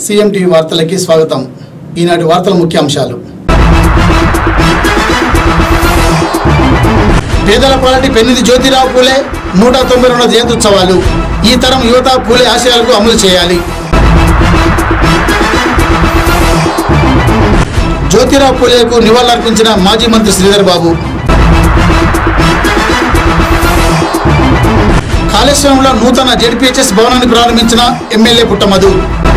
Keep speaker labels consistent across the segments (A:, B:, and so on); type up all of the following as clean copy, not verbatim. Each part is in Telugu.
A: సీఎం టీవీ వార్తలకి స్వాగతం. ఈనాటి వార్తల ముఖ్యాంశాలు. పేదల పార్టీ పెన్నిధి జ్యోతిరావు పూలే 192వ జయంత్యుత్సవాలు. ఈ తరం యువత పూలే ఆశయాలకు అమలు చేయాలి. జ్యోతిరావు పూలేకు నివాళులర్పించిన మాజీ మంత్రి శ్రీధర్ బాబు. కాళేశ్వరంలో నూతన జెడ్పీహెచ్ఎస్ భవనాన్ని ప్రారంభించిన ఎమ్మెల్యే పుట్టమధు.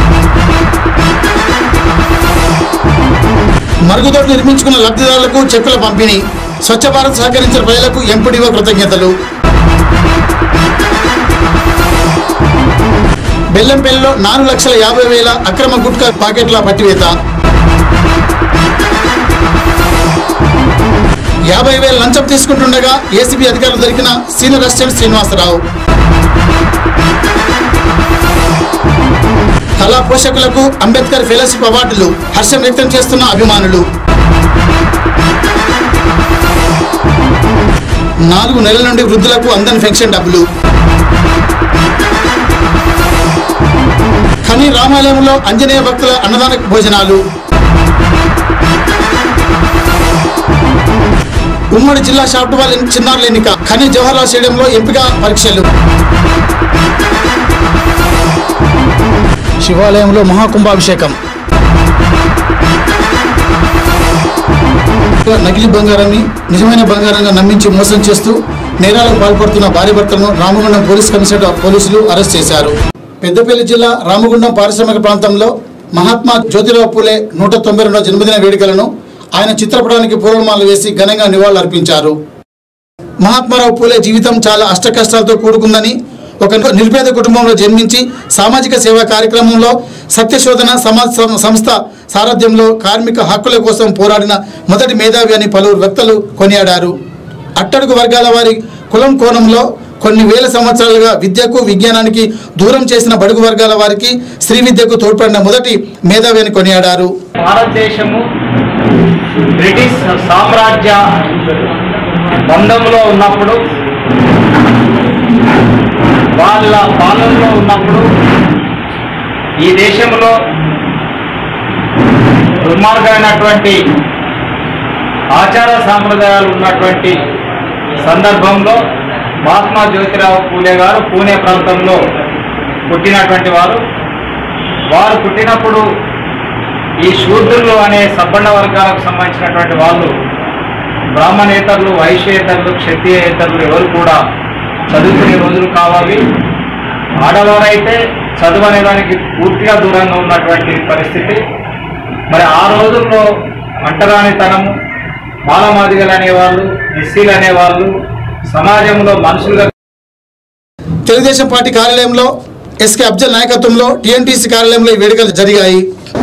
A: మరుగుదొడ్లు నిర్మించుకున్న లబ్ధిదారులకు చెక్కుల పంపిణీ. స్వచ్ఛ భారత్ సహకరించిన ప్రజలకు ఎంపీడీఓ కృతజ్ఞతలు. బెల్లంపల్లిలో 4,50,000 అక్రమ గుట్కా పాకెట్ల పట్టివేత. 50,000 లంచం తీసుకుంటుండగా ఏసీబీ అధికారులు దొరికిన సీనియర్ అసిస్టెంట్ శ్రీనివాసరావు. కళా పోషకులకు అంబేద్కర్ ఫెలోషిప్ అవార్డులు. హర్షం వ్యక్తం చేస్తున్న అభిమానులు. 4 నెలల నుండి వృద్ధులకు అందని పెన్షన్ డబ్బులు. ఖని రామాలయంలో ఆంజనేయ భక్తుల అన్నదాన భోజనాలు. ఉమ్మడి జిల్లా షాఫ్ట్బాల్ చిన్నారుల ఎన్నిక. ఖని జవహర్లాల్ స్టేడియంలో ఎంపిక పరీక్షలు. శివాలయంలో మహాకుంభాభిషేకం. నకిలీ బంగారాన్ని నిజమైన బంగారంగా నమ్మించి మోసం చేస్తూ నేరాలకు పాల్పడుతున్న భార్య భర్తలను రామగుండం పోలీస్ కమిషనరేట్ పోలీసులు అరెస్ట్ చేశారు. పెద్దపల్లి జిల్లా రామగుండం పారిశ్రామిక ప్రాంతంలో మహాత్మా జ్యోతిరావు పూలే 192వ జన్మదిన వేడుకలను ఆయన చిత్రపటానికి పూలమాలలు వేసి ఘనంగా నివాళులు అర్పించారు. మహాత్మారావు పూలే జీవితం చాలా అష్టకష్టాలతో కూడుకుందని, ఒక నిరుపేద కుటుంబంలో జన్మించి సామాజిక సేవా కార్యక్రమంలో సత్యశోధన సంస్థ సారథ్యంలో కార్మిక హక్కుల కోసం పోరాడిన మొదటి మేధావి అని పలువురు వ్యక్తులు కొనియాడారు. అట్టడుగు వర్గాల వారి కులం కోణంలో కొన్ని వేల సంవత్సరాలుగా విద్యకు విజ్ఞానానికి దూరం చేసిన బడుగు వర్గాల వారికి స్త్రీ విద్యకు తోడ్పడిన మొదటి మేధావి అని కొనియాడారు.
B: భారతదేశము బ్రిటిష్ సామ్రాజ్య బంధంలో ఉన్నప్పుడు, వాళ్ళ పాలనలో ఉన్నప్పుడు ఈ దేశంలో దుర్మార్గమైనటువంటి ఆచార సాంప్రదాయాలు ఉన్నటువంటి సందర్భంలో మహాత్మా జ్యోతిరావు పూలే గారు పూణే ప్రాంతంలో పుట్టినటువంటి వారు పుట్టినప్పుడు ఈ శూద్రులు అనే సబ్బండ వర్గాలకు సంబంధించినటువంటి వాళ్ళు బ్రాహ్మణేతరులు, వైశ్యేతరులు, క్షత్రియేతరులు ఎవరు కూడా చదువుకునే రోజులు కావాలి. ఆడవారైతే చదువు అనే దానికి పూర్తిగా దూరంగా ఉన్నటువంటి పరిస్థితి. మరి ఆ రోజుల్లో అంటరానితనము, మాలమాదిగలు అనేవాళ్ళు, ఎస్సీలు అనేవాళ్ళు సమాజంలో మనుషులుగా.
A: తెలుగుదేశం పార్టీ కార్యాలయంలో ఎస్కే అఫ్జల్ నాయకత్వంలో టీఎన్టీసీ కార్యాలయంలో ఈ వేడుకలు జరిగాయి.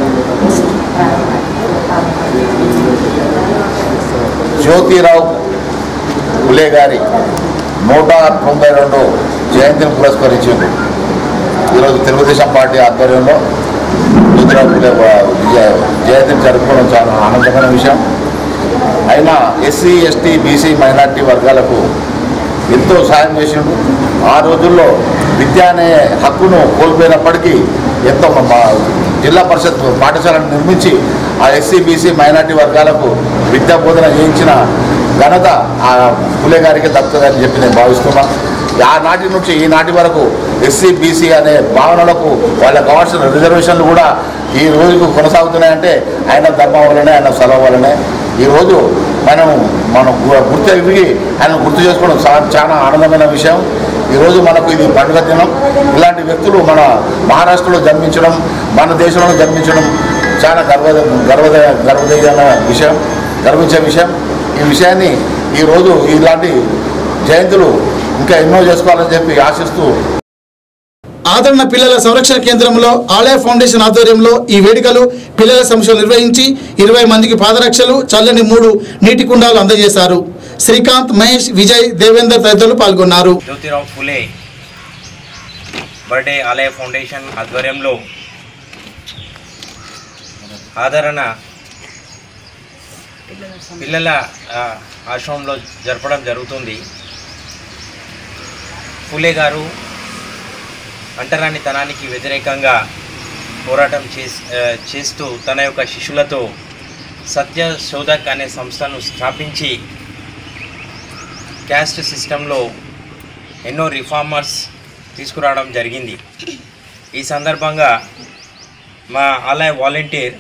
C: జ్యోతిరావు పూలే గారి 192 జయంతిని పురస్కరించింది. ఈరోజు తెలుగుదేశం పార్టీ ఆధ్వర్యంలో జ్యోతిరావు పూలే జయంతిని జరుపుకోవడం చాలా ఆనందమైన విషయం. అయినా ఎస్సీ, ఎస్టీ, బీసీ, మైనార్టీ వర్గాలకు ఎంతో సాయం చేసిండు. ఆ రోజుల్లో విద్య అనే హక్కును కోల్పోయినప్పటికీ ఎంతో జిల్లా పరిషత్ పాఠశాలను నిర్మించి ఆ ఎస్సీ, బీసీ, మైనార్టీ వర్గాలకు విద్యా బోధన చేయించిన ఘనత ఆ పూలే గారికి దక్కుతుందని చెప్పి నేను భావిస్తున్నాను. ఆ నాటి నుంచి ఈనాటి వరకు ఎస్సీ, బీసీ అనే భావనలకు వాళ్ళకు కావాల్సిన రిజర్వేషన్లు కూడా ఈ రోజుకు కొనసాగుతున్నాయంటే ఆయన ధర్మం వల్లనే, ఆయన సెలవు వల్లనే. ఈరోజు మనం గుర్తు ఎదిగి ఆయన గుర్తు చేసుకోవడం చాలా ఆనందమైన విషయం. ఈరోజు మనకు ఇది పండుగ దినం. ఇలాంటి వ్యక్తులు మన మహారాష్ట్రలో జన్మించడం, మన దేశంలో జన్మించడం చాలా గర్వించే విషయం. ఈ విషయాన్ని ఈరోజు ఇలాంటి జయంతులు ఇంకా ఎన్నో చేసుకోవాలని చెప్పి ఆశిస్తూ
A: ఆదరణ పిల్లల సంరక్షణ కేంద్రంలో ఆలయ ఫౌండేషన్ ఆధ్వర్యంలో ఈ వేడుకలు పిల్లల సమస్యలు నిర్వహించి 20 మందికి పాదరక్షలు, చల్లని 3 నీటి కుండాలు అందజేశారు. శ్రీకాంత్, మహేష్, విజయ్, దేవేందర్ తదితరులు పాల్గొన్నారు.
D: జ్యోతిరావు పూలే బర్త్డే ఆలయ ఫౌండేషన్ ఆధ్వర్యంలో ఆదరణ పిల్లల ఆశ్రమంలో జరపడం జరుగుతుంది. పూలే గారు అంటరానితనానికి వ్యతిరేకంగా పోరాటం చేస్తూ తన యొక్క శిష్యులతో సత్య శోధక్ అనే సంస్థను స్థాపించి క్యాస్ట్ సిస్టంలో ఎన్నో రిఫార్మర్స్ తీసుకురావడం జరిగింది. ఈ సందర్భంగా మా ఆలయ వాలంటీర్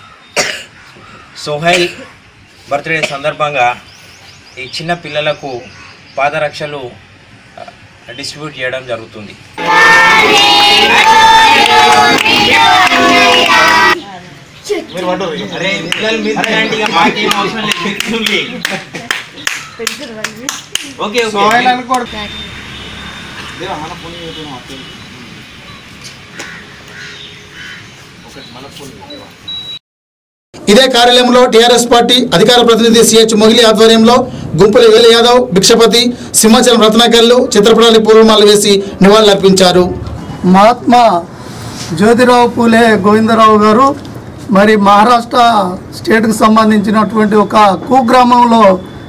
D: సోహైల్ బర్త్డే సందర్భంగా ఈ చిన్న పిల్లలకు పాదరక్షలు డిస్ట్రిబ్యూట్ చేయడం జరుగుతుంది.
A: ఇదే కార్యాలయంలో టీఆర్ఎస్ పార్టీ అధికార ప్రతినిధి సిహెచ్ మొగిలి ఆధ్వర్యంలో గుంపుల వేలు యాదవ్, భిక్షపతి, సింహాచలం రత్నాకర్లు చిత్రపటాన్ని పూర్వమాలు వేసి నివాళులర్పించారు.
E: మహాత్మా జ్యోతిరావు పూలే గోవిందరావు గారు మరి మహారాష్ట్ర స్టేట్కి సంబంధించినటువంటి ఒక కుగ్రామంలో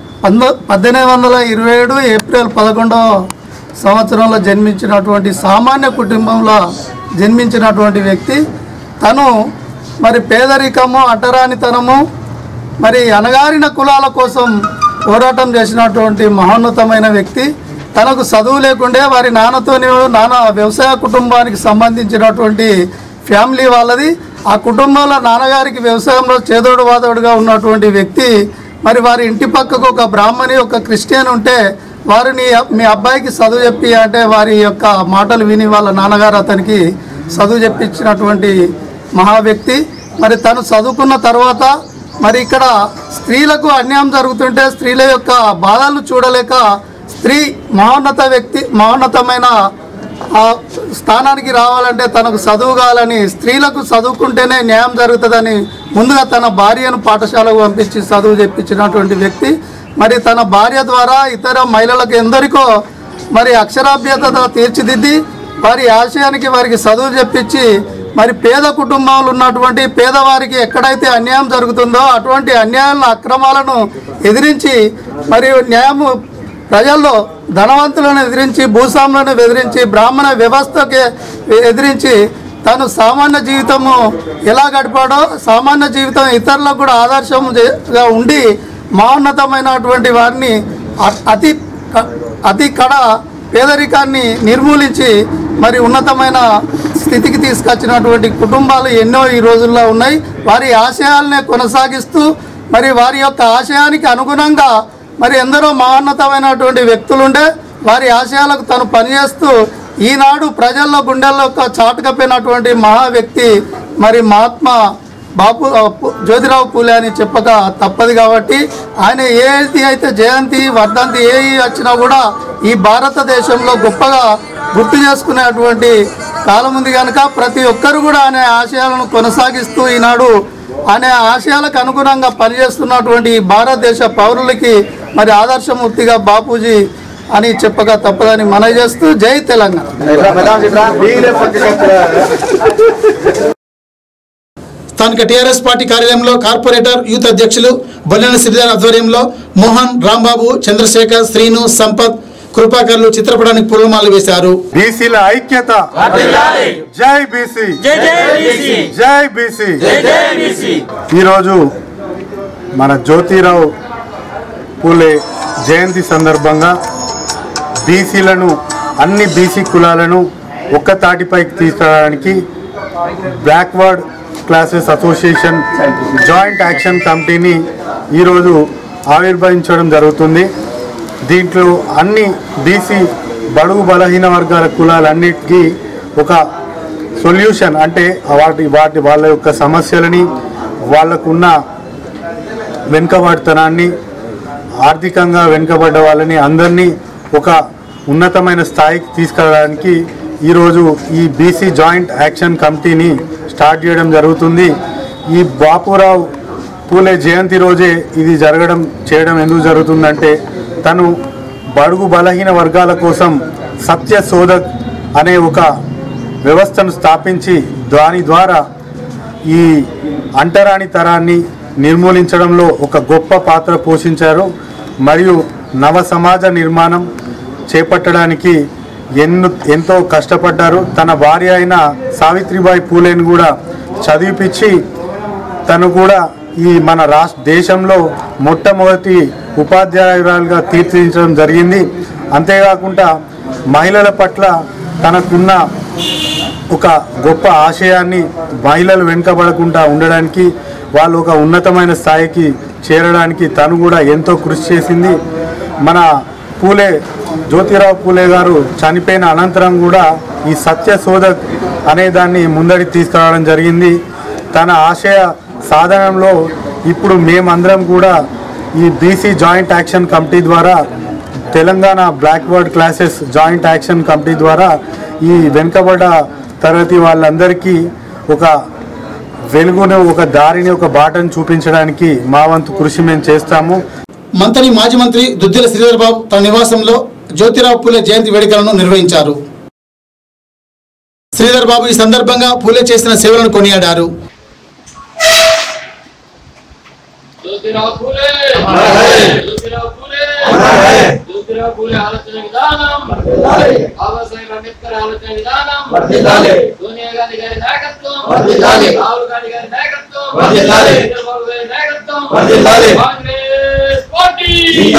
E: 1827 ఏప్రిల్ 11వ సంవత్సరంలో జన్మించినటువంటి సామాన్య కుటుంబంలో జన్మించినటువంటి వ్యక్తి. తను మరి పేదరికము, అంటరానితనము, మరి అణగారిన కులాల కోసం పోరాటం చేసినటువంటి మహోన్నతమైన వ్యక్తి. తనకు చదువు లేకుండే వారి నాన్న వ్యవసాయ కుటుంబానికి సంబంధించినటువంటి ఫ్యామిలీ వాళ్ళది. ఆ కుటుంబంలో నాన్నగారికి వ్యవసాయంలో చేదోడు వాదోడుగా ఉన్నటువంటి వ్యక్తి. మరి వారి ఇంటి పక్కకు ఒక బ్రాహ్మణి, ఒక క్రిస్టియన్ ఉంటే వారిని మీ అబ్బాయికి చదువు చెప్పి అంటే వారి యొక్క మాటలు విని వాళ్ళ నాన్నగారు అతనికి చదువు చెప్పించినటువంటి మహా వ్యక్తి. మరి తను చదువుకున్న తర్వాత మరి ఇక్కడ స్త్రీలకు అన్యాయం జరుగుతుంటే స్త్రీల యొక్క బాధలు చూడలేక స్త్రీ మహోన్నతమైన స్థానానికి రావాలంటే తనకు చదువు కావాలని, స్త్రీలకు చదువుకుంటేనే న్యాయం జరుగుతుందని ముందుగా తన భార్యను పాఠశాలకు పంపించి చదువు చెప్పించినటువంటి వ్యక్తి. మరి తన భార్య ద్వారా ఇతర మహిళలకు ఎందరికో మరి అక్షరాభ్యత తీర్చిదిద్ది వారి ఆశయానికి వారికి చదువు చెప్పించి మరి పేద కుటుంబాలు ఉన్నటువంటి పేదవారికి ఎక్కడైతే అన్యాయం జరుగుతుందో అటువంటి అన్యాయాలను, అక్రమాలను ఎదిరించి మరియు న్యాయము ప్రజల్లో ధనవంతులను ఎదిరించి, భూస్వాములను ఎదిరించి, బ్రాహ్మణ వ్యవస్థకి ఎదిరించి తను సామాన్య జీవితము ఎలా గడిపాడో సామాన్య జీవితం ఇతరులకు కూడా ఆదర్శంగా ఉండి మహోన్నతమైనటువంటి వారిని అతి కడ పేదరికాన్ని నిర్మూలించి మరి ఉన్నతమైన స్థితికి తీసుకొచ్చినటువంటి కుటుంబాలు ఎన్నో ఈ రోజుల్లో ఉన్నాయి. వారి ఆశయాలనే కొనసాగిస్తూ మరి వారి యొక్క ఆశయానికి అనుగుణంగా మరి ఎందరో మహోన్నతమైనటువంటి వ్యక్తులుండే వారి ఆశయాలకు తను పనిచేస్తూ ఈనాడు ప్రజల్లో గుండెల్లో చాటుకపోయినటువంటి మహా వ్యక్తి మరి మహాత్మా జ్యోతిరావు పూలే అని చెప్పక తప్పదు. కాబట్టి ఆయన ఏది అయితే జయంతి, వర్ధంతి ఏవి వచ్చినా కూడా ఈ భారతదేశంలో గొప్పగా గుర్తు చేసుకునేటువంటి కాలం ఉంది కనుక ప్రతి ఒక్కరు కూడా ఆయన ఆశయాలను కొనసాగిస్తూ ఈనాడు ఆయన ఆశయాలకు అనుగుణంగా పనిచేస్తున్నటువంటి భారతదేశ పౌరులకి మరి ఆదర్శమూర్తిగా బాపూజీ అని చెప్పక తప్పదని మనవి చేస్తూ జై తెలంగాణ.
A: స్థానిక టీఆర్ఎస్ పార్టీ కార్యాలయంలో కార్పొరేటర్ యూత్ అధ్యక్షులు బొల్లెన శ్రీధర్ ఆధ్వర్యంలో మోహన్, రాంబాబు, చంద్రశేఖర్, శ్రీను, సంపత్, కృపాకర్లు చిత్రపటానికి పూలమాలలు వేశారు.
F: బీసీల ఐక్యత, జై బీసీ, జై బీసీ. ఈరోజు మన జ్యోతిరావు పూలే జయంతి సందర్భంగా బీసీలను, అన్ని బీసీ కులాలను ఒక్క తాటిపైకి తీసుకురావడానికి backward classes association joint action కమిటీని ఈరోజు ఆవిర్భవించడం జరుగుతుంది. దీంట్లో అన్ని బీసీ బడుగు బలహీన వర్గాల కులాలన్నిటికీ ఒక సొల్యూషన్ అంటే వాళ్ళ యొక్క సమస్యలని, వాళ్ళకున్న వెనుకబడితనాన్ని, ఆర్థికంగా వెనుకబడ్డ వాళ్ళని అందరినీ ఒక ఉన్నతమైన స్థాయికి తీసుకెళ్ళడానికి ఈరోజు ఈ బీసీ జాయింట్ యాక్షన్ కమిటీని స్టార్ట్ చేయడం జరుగుతుంది. ఈ బాపురావు పూలే జయంతి రోజే ఇది చేయడం ఎందుకు జరుగుతుందంటే తను బడుగు బలహీన వర్గాల కోసం సత్య శోధక్ అనే ఒక వ్యవస్థను స్థాపించి దాని ద్వారా ఈ అంటరాని తరాన్ని నిర్మూలించడంలో ఒక గొప్ప పాత్ర పోషించారు. మరియు నవ సమాజ నిర్మాణం చేపట్టడానికి ఎంతో కష్టపడ్డారు. తన భార్య అయిన సావిత్రిబాయి పూలేని కూడా చదివిపించి తను కూడా ఈ మన దేశంలో మొట్టమొదటి ఉపాధ్యాయురాలుగా తీర్చిదిద్దడం జరిగింది. అంతేకాకుండా మహిళల పట్ల తనకున్న ఒక గొప్ప ఆశయాన్ని మహిళలు వెనుకబడకుండా ఉండడానికి, వాళ్ళు ఒక ఉన్నతమైన స్థాయికి చేరడానికి తను కూడా ఎంతో కృషి చేసింది. మన జ్యోతిరావు పూలే గారు చనిపోయిన అనంతరం కూడా ఈ సత్య శోధక్ అనే దాన్ని ముందడికి తీసుకురావడం జరిగింది. తన ఆశయ సాధనంలో ఇప్పుడు మేమందరం కూడా ఈ బీసీ జాయింట్ యాక్షన్ కమిటీ ద్వారా, Telangana backward classes joint action committee ద్వారా ఈ వెనుకబడ్డ తరగతి వాళ్ళందరికీ ఒక వెలుగును, ఒక దారిని, ఒక బాటను చూపించడానికి మా వంతు కృషి మేము చేస్తాము.
A: మంత్రి మాజీ మంత్రి దుద్దిల శ్రీధర్ బాబు తన నివాసంలో జ్యోతిరావు పూలే జయంతి వేడుకలను నిర్వహించారు. శ్రీధర్ బాబు ఈ సందర్భంగా పూలే చేసిన సేవలను కొనియాడారు.
G: జ్యోతిరావు పూలే ఆలోచన విధానం, బాబాసాహెబ్ అంబేద్కర్ ఆలోచన విధానం, సోనియా గాంధీ గారి నాయకత్వం, రాహుల్ గాంధీ గారి నాయకత్వం, చంద్రబాబు గారి నాయకత్వం, కాంగ్రెస్ పార్టీ.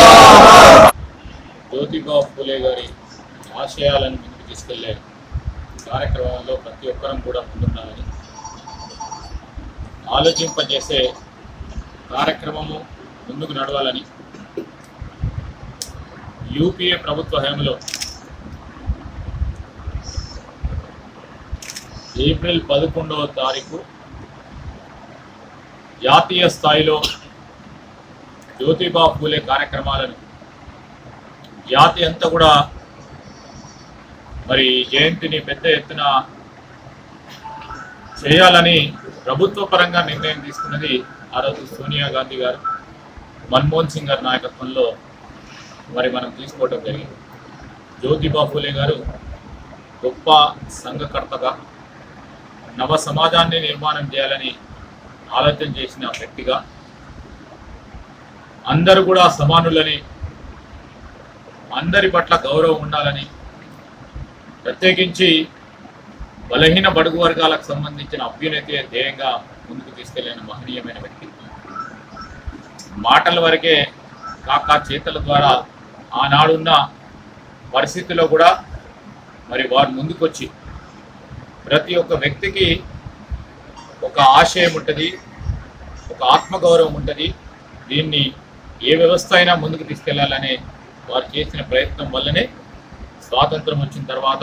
G: జ్యోతిరావు పూలే గారి ఆశయాలను ముందుకు తీసుకెళ్లే కార్యక్రమంలో ప్రతి ఒక్కరం కూడా ముందున్నామని, ఆలోచింపజేసే కార్యక్రమము ముందుకు నడవాలని యూపీఏ ప్రభుత్వ హయాంలో ఏప్రిల్ 11వ తారీఖు జాతీయ స్థాయిలో జ్యోతిబా పూలే కార్యక్రమాలను జాతి అంతా కూడా మరి జయంతిని పెద్ద ఎత్తున చేయాలని ప్రభుత్వ పరంగా నిర్ణయం తీసుకున్నది ఆ రోజు సోనియా గాంధీ గారు, మన్మోహన్ సింగ్ గారి నాయకత్వంలో మరి మనం తీసుకోవడం జరిగింది. జ్యోతిబా పూలే గారు గొప్ప సంఘకర్తగా నవ సమాజాన్ని నిర్మాణం చేయాలని ఆలోచన చేసిన వ్యక్తిగా, అందరూ కూడా సమానులని, అందరి పట్ల గౌరవం ఉండాలని, ప్రత్యేకించి బలహీన బడుగు వర్గాలకు సంబంధించిన అభ్యున్నతి ధ్యేయంగా ముందుకు తీసుకెళ్లిన మహనీయమైన వ్యక్తి. మాటల వరకే కాక చేతల ద్వారా ఆనాడున్న పరిస్థితిలో కూడా మరి వారు ముందుకొచ్చి ప్రతి ఒక్క వ్యక్తికి ఒక ఆశయం ఉంటుంది, ఒక ఆత్మగౌరవం ఉంటుంది. దీన్ని ఏ వ్యవస్థ అయినా ముందుకు తీసుకెళ్లాలనే వారు చేసిన ప్రయత్నం వల్లనే స్వాతంత్రం వచ్చిన తర్వాత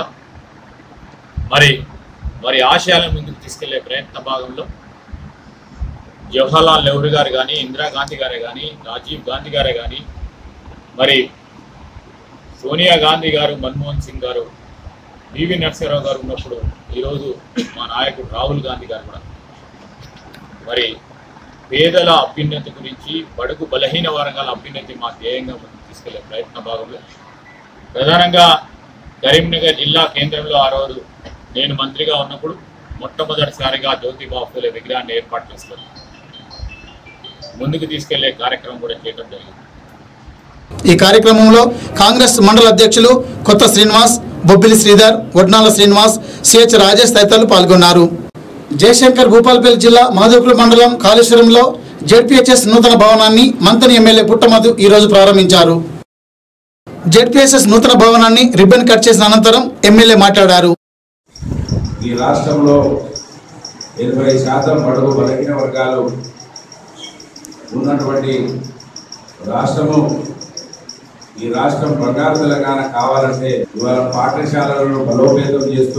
G: మరి ఆశయాలను ముందుకు తీసుకెళ్లే ప్రయత్న భాగంలో జవహర్లాల్ నెహ్రూ గారు కానీ, ఇందిరాగాంధీ గారే కానీ, రాజీవ్ గాంధీ గారే కానీ, మరి సోనియా గాంధీ గారు, మన్మోహన్ సింగ్ గారు, పివి నరసింహారావు గారు ఉన్నప్పుడు ఈరోజు మా నాయకుడు రాహుల్ గాంధీ గారు కూడా మరి పేదల అభ్యున్నతి గురించి, బడుగు బలహీన వర్గాల అభ్యున్నతి మా ధ్యేయంగా ముందుకు తీసుకెళ్లే ప్రయత్న భాగంలో ప్రధానంగా కరీంనగర్ జిల్లా కేంద్రంలో ఆ రోజు నేను మంత్రిగా ఉన్నప్పుడు మొట్టమొదటిసారిగా జ్యోతిబా పూలే విగ్రహాన్ని ఏర్పాటు చేసుకొని ముందుకు తీసుకెళ్లే కార్యక్రమం కూడా చేయడం జరిగింది.
A: ఈ కార్యక్రమంలో కాంగ్రెస్ మండల అధ్యక్షులు కొత్త శ్రీనివాస్, బొబ్బిలి శ్రీధర్, వడ్నాల శ్రీనివాస్, సిహెచ్ రాజేష్ తదితరులు పాల్గొన్నారు. జయశంకర్ భూపాలపల్లి జిల్లా మాధవపూర్ మండలం కాళేశ్వరంలో జెడ్పీహెచ్ఎస్ నూతన భవనాన్ని మంత్రి ఎమ్మెల్యే పుట్టమధు ఈరోజు ప్రారంభించారు. జెడ్పీహెచ్ఎస్ నూతన భవనాన్ని రిబ్బన్ కట్ చేసిన అనంతరం ఎమ్మెల్యే మాట్లాడారు.
H: ఈ రాష్ట్రంలో 80% బడుగు బలహీన వర్గాలు ఉన్నటువంటి రాష్ట్రము. ఈ రాష్ట్రం బంగారు తెలంగాణ కావాలంటే ఇవాళ పాఠశాలలను బలోపేతం చేస్తూ,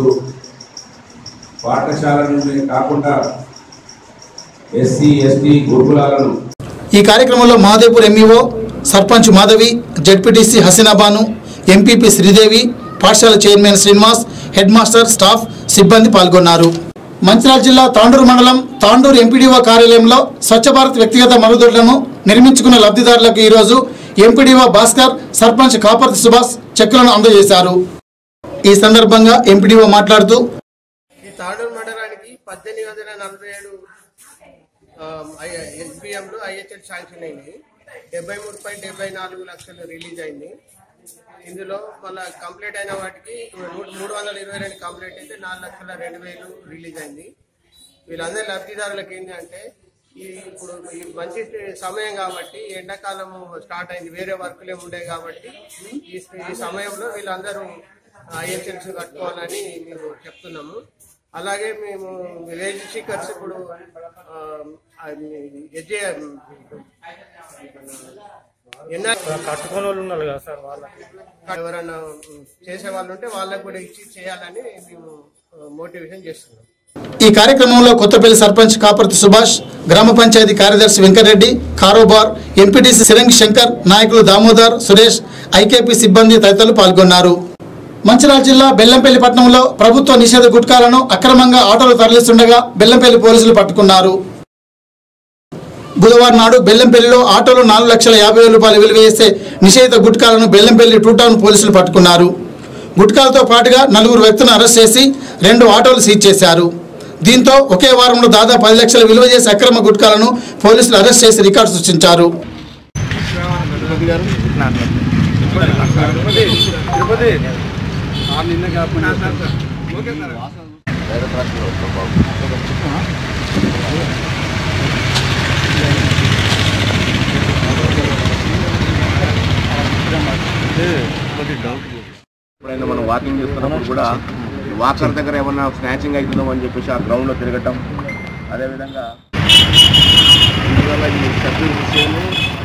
H: పాఠశాలలు కాకుండా ఎస్సీ ఎస్టీ గురుకులాలను.
A: ఈ కార్యక్రమంలో Mahadevpur MEO sarpanch Madhavi, ZPTC Haseenabanu, MPP Sridevi, పాఠశాల chairman Srinivas, head master, staff, సిబ్బంది పాల్గొన్నారు. మంచిర్యాల జిల్లా తాండూరు మండలం తాండూరు ఎంపీడీఓ కార్యాలయంలో స్వచ్ఛ భారత్ వ్యక్తిగత మరుగుదొడ్లను నిర్మించుకున్న లబ్ధిదారులకు ఈరోజు ఎంపీడీఓ భాస్కర్, సర్పంచ్ కాపర్తి సుభాష్ చెక్కులను అందజేశారు. ఈ సందర్భంగా ఎంపీడీఓ మాట్లాడుతూ
I: ఈ తాండూరు మండలానికి 1847 ఎస్బీఎంలు ఐహెచ్ఎల్ శాంక్షన్ అయినాయి. 73.74 లక్షలు రిలీజ్ అయింది. ఇందులో మళ్ళీ కంప్లీట్ అయిన వాటికి 322 కంప్లీట్ అయితే 4,02,000 రిలీజ్ అయింది. వీళ్ళందరి లబ్ధిదారులకు ఏంటంటే ఇప్పుడు ఈ మంచి సమయం కాబట్టి ఎండాకాలం స్టార్ట్ అయింది, వేరే వర్కులు ఏమి ఉండే కాబట్టి ఈ సమయంలో వీళ్ళందరూ ఐఎస్ఎల్స్ కట్టుకోవాలని మేము చెప్తున్నాము. అలాగే మేము విలేజ్ సీకర్స్ ఇప్పుడు
E: కట్టుకునే వాళ్ళు ఉన్నారు కదా సార్, వాళ్ళకి
I: ఎవరైనా చేసే వాళ్ళు ఉంటే వాళ్ళకు కూడా ఇచ్చి చేయాలని మేము మోటివేషన్ చేస్తున్నాం.
A: ఈ కార్యక్రమంలో కొత్తపల్లి సర్పంచ్ కాపర్తి సుభాష్, గ్రామ పంచాయతీ కార్యదర్శి వెంకటరెడ్డి, కారోబార్, ఎంపీటీసీ సిరంగి శంకర్, నాయకులు దామోదర్, సురేష్, ఐకేపీ సిబ్బంది తదితరులు పాల్గొన్నారు. మంచిర్యాల జిల్లా బెల్లంపల్లి పట్టణంలో ప్రభుత్వ నిషేధ గుట్కాలను అక్రమంగా ఆటోలు తరలిస్తుండగా బెల్లంపల్లి పోలీసులు పట్టుకున్నారు. బుధవారం నాడు బెల్లంపల్లిలో ఆటోలో 4,50,000 రూపాయలు విలువ చేసే నిషేధిత గుట్కాలను బెల్లంపల్లి 2 టౌన్ పోలీసులు పట్టుకున్నారు. గుట్కాలతో పాటుగా 4 వ్యక్తులను అరెస్ట్ చేసి 2 ఆటోలు సీజ్ చేశారు. దీంతో ఒకే వారంలో దాదాపు 10 లక్షల విలువ చేసే అక్రమ గుట్కాలను పోలీసులు అరెస్ట్ చేసి రికార్డు సృష్టించారు.
C: ఎప్పుడైనా మనం వాకింగ్ చేస్తున్నప్పుడు కూడా వాకర్ దగ్గర ఏమన్నా స్నాచింగ్ అవుతుందో అని చెప్పేసి ఆ గ్రౌండ్లో తిరగటం, అదేవిధంగా ఈ షబ్బీర్ హుస్సేన్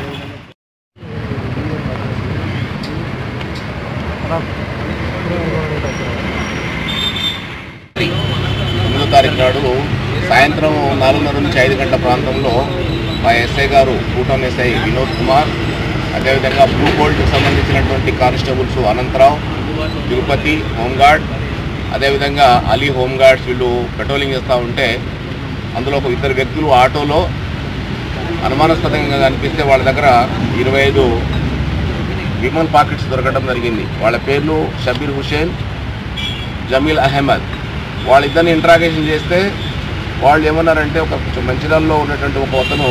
C: 9వ తారీఖు నాడు సాయంత్రం 4:30 నుంచి 5 గంటల ప్రాంతంలో మా ఎస్ఐ గారు, కూటమి ఎస్ఐ వినోద్ కుమార్, అదేవిధంగా బ్లూ గోల్డ్కి సంబంధించినటువంటి కానిస్టేబుల్స్ అనంతరావు, తిరుపతి హోంగార్డ్, అదేవిధంగా అలీ హోంగార్డ్స్ వీళ్ళు పెట్రోలింగ్ చేస్తూ ఉంటే అందులో ఒక 2 వ్యక్తులు ఆటోలో అనుమానాస్పదంగా కనిపిస్తే వాళ్ళ దగ్గర 25 విమల్ పాకెట్స్ దొరకడం జరిగింది. వాళ్ళ పేర్లు షబ్బీర్ హుస్సేన్, జమీల్ అహ్మద్. వాళ్ళిద్దరిని ఇంట్రాగేషన్ చేస్తే వాళ్ళు ఏమన్నారంటే మంచిర్యాలలో ఉన్నటువంటి ఒక అతను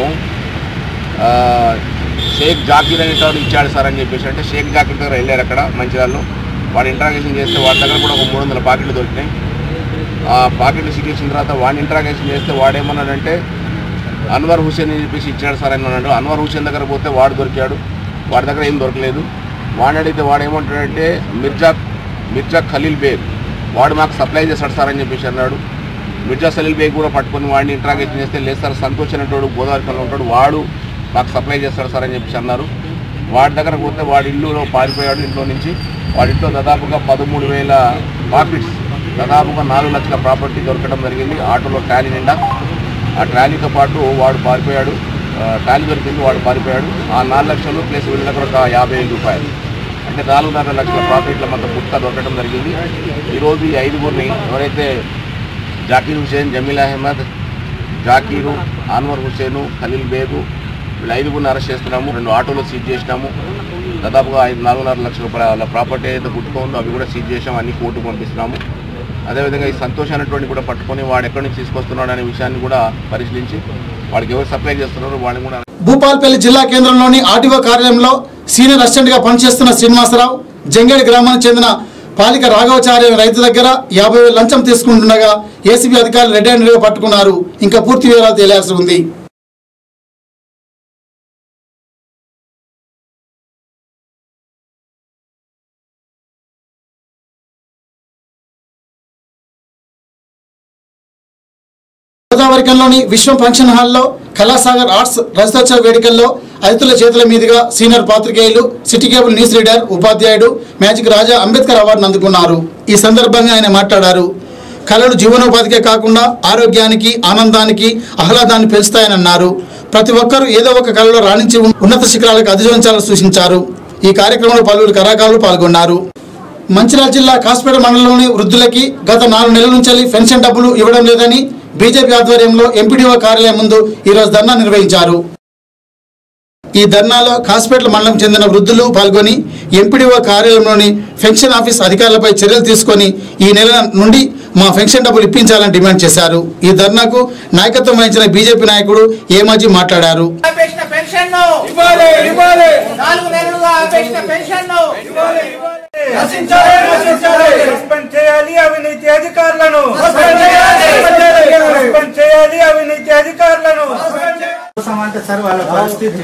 C: షేక్ జాకీర్ అనేటోడు ఇచ్చాడు సార్ అని చెప్పేసి, అంటే షేక్ జాకీర్ దగ్గర వెళ్ళారు అక్కడ మంచిర్యాలలో. వాడు ఇంట్రాగేషన్ చేస్తే వాడి దగ్గర కూడా ఒక 300 పాకెట్లు దొరికినాయి. ఆ పాకెట్లు సిక్కేసిన తర్వాత వాడిని ఇంట్రాగేషన్ చేస్తే వాడేమన్నాడంటే అన్వర్ హుస్సేన్ అని చెప్పేసి ఇచ్చాడు సార్ అని అన్నాడు. అన్వర్ హుస్సేన్ దగ్గర పోతే వాడు దొరికాడు, వాడి దగ్గర ఏం దొరకలేదు. వాడిని అడిగితే వాడు ఏమంటాడంటే మిర్జా ఖలీల్ బేగ్ వాడు మాకు సప్లై చేస్తాడు సార్ అని చెప్పేసి అన్నాడు. మిర్జా ఖలీల్ బేగ్ కూడా పట్టుకొని వాడిని ఇంట్రాగేషన్ చేస్తే లేదు సార్ సంతోష్ అనేటోడు గోదావరిలో ఉంటాడు, వాడు మాకు సప్లై చేస్తాడు సార్ అని చెప్పేసి అన్నారు. వాడి దగ్గర పోతే వాడి ఇల్లులో పారిపోయాడు. ఇంట్లో నుంచి వాడింట్లో దాదాపుగా 13,000 పాకెట్స్, దాదాపుగా 4 లక్షల ప్రాపర్టీ దొరకడం జరిగింది. ఆటోలో ట్రాలీ నిండా, ఆ ట్రాలీతో పాటు వాడు పారిపోయాడు. ట్రాలీ దొరికింది, వాడు పారిపోయాడు. ఆ 4 లక్షలు ప్లస్ వీళ్ళ దగ్గర ఒక 50,000 రూపాయలు, అంటే 4.5 లక్షల ప్రాఫిట్ల మొత్తం గుట్కా దొరకడం జరిగింది. ఈరోజు ఈ 5గురిని ఎవరైతే జాకీర్ హుస్సేన్, జమీల్ అహ్మద్, జాకీరు, అన్వర్ హుస్సేను, ఖలీల్ బేగు వీళ్ళు 5గురిని అరెస్ట్ చేస్తున్నాము. 2 ఆటోలు సీజ్ చేసినాము. దాదాపుగా 4.5 లక్షల రూపాయల ప్రాపర్టీ అయితే గుట్టుకో ఉందో అవి కూడా సీజ్ చేసాము, అన్ని కోర్టుకు పంపిస్తున్నాము. అదేవిధంగా ఈ సంతోష్ అనేటువంటి కూడా పట్టుకొని వాడు ఎక్కడి నుంచి తీసుకొస్తున్నాడు అనే విషయాన్ని కూడా పరిశీలించి వాడికి ఎవరు సప్లై చేస్తున్నారో వాళ్ళని కూడా.
A: భూపాల్పల్లి జిల్లా కేంద్రంలోని ఆర్టీఓ కార్యాలయంలో సీనియర్ అసిస్టెంట్గా పనిచేస్తున్న శ్రీనివాసరావు, జంగేడి గ్రామానికి చెందిన పాలిక రాఘవచార్య రైతు దగ్గర 50,000 లంచం తీసుకుంటుండగా ఏసీబీ అధికారులు రెడ్ హ్యాండెడ్గా పట్టుకున్నారు. ఇంకా పూర్తి వివరాలు తెలియాల్సి ఉంది. గోదావరికంలోని విశ్వం ఫంక్షన్ హాల్లో కళాసాగర్ ఆర్ట్స్ రజతోత్సవ వేడుకల్లో అతిథుల చేతుల మీదుగా సీనియర్ పాత్రికేయులు, సిటీ కేబుల్ న్యూస్ రీడర్, ఉపాధ్యాయుడు, మ్యాజిక్ రాజా అంబేద్కర్ అవార్డును అందుకున్నారు. ఈ సందర్భంగా ఆయన మాట్లాడారు. కళలు జీవనోపాధికే కాకుండా ఆరోగ్యానికి, ఆనందానికి, ఆహ్లాదాన్ని పెంచుతాయని అన్నారు. ప్రతి ఒక్కరూ ఏదో ఒక కళలో రాణించి ఉన్నత శిఖరాలకు అధిరోహించాలని సూచించారు. ఈ కార్యక్రమంలో పలువురు కళాకారులు పాల్గొన్నారు. మంచిర్యాల జిల్లా కాస్పేట మండలంలోని వృద్ధులకి గత 4 నెలల నుంచి పెన్షన్ డబ్బులు ఇవ్వడం లేదని బీజేపీ ఆధ్వర్యంలో ఎంపీడీఓ కార్యాలయం ముందు ఈరోజు ధర్నా నిర్వహించారు. ఈ ధర్నాలో కాస్పేట మండలం చెందిన వృద్ధులు పాల్గొని ఎంపీడీఓ కార్యాలయంలోని పెన్షన్ ఆఫీస్ అధికారులపై చర్యలు తీసుకొని ఈ నెల నుండి మా పెన్షన్ డబ్బులు ఇప్పించాలని డిమాండ్ చేశారు. ఈ ధర్నాకు నాయకత్వం వహించిన బీజేపీ నాయకుడు ఏమాజీ మాట్లాడారు.
J: పెన్షన్ ఇవ్వాలి ఇవ్వాలి 4 నెలలుగా ఆపేసిన పెన్షన్ ఇవ్వాలి నశించాలి నశించాలి సస్పెండ్ చేయాలి అవినీతి అధికారులను సస్పెండ్ చేయాలి అవినీతి అధికారులను
K: అంటే సార్ వాళ్ళ పరిస్థితి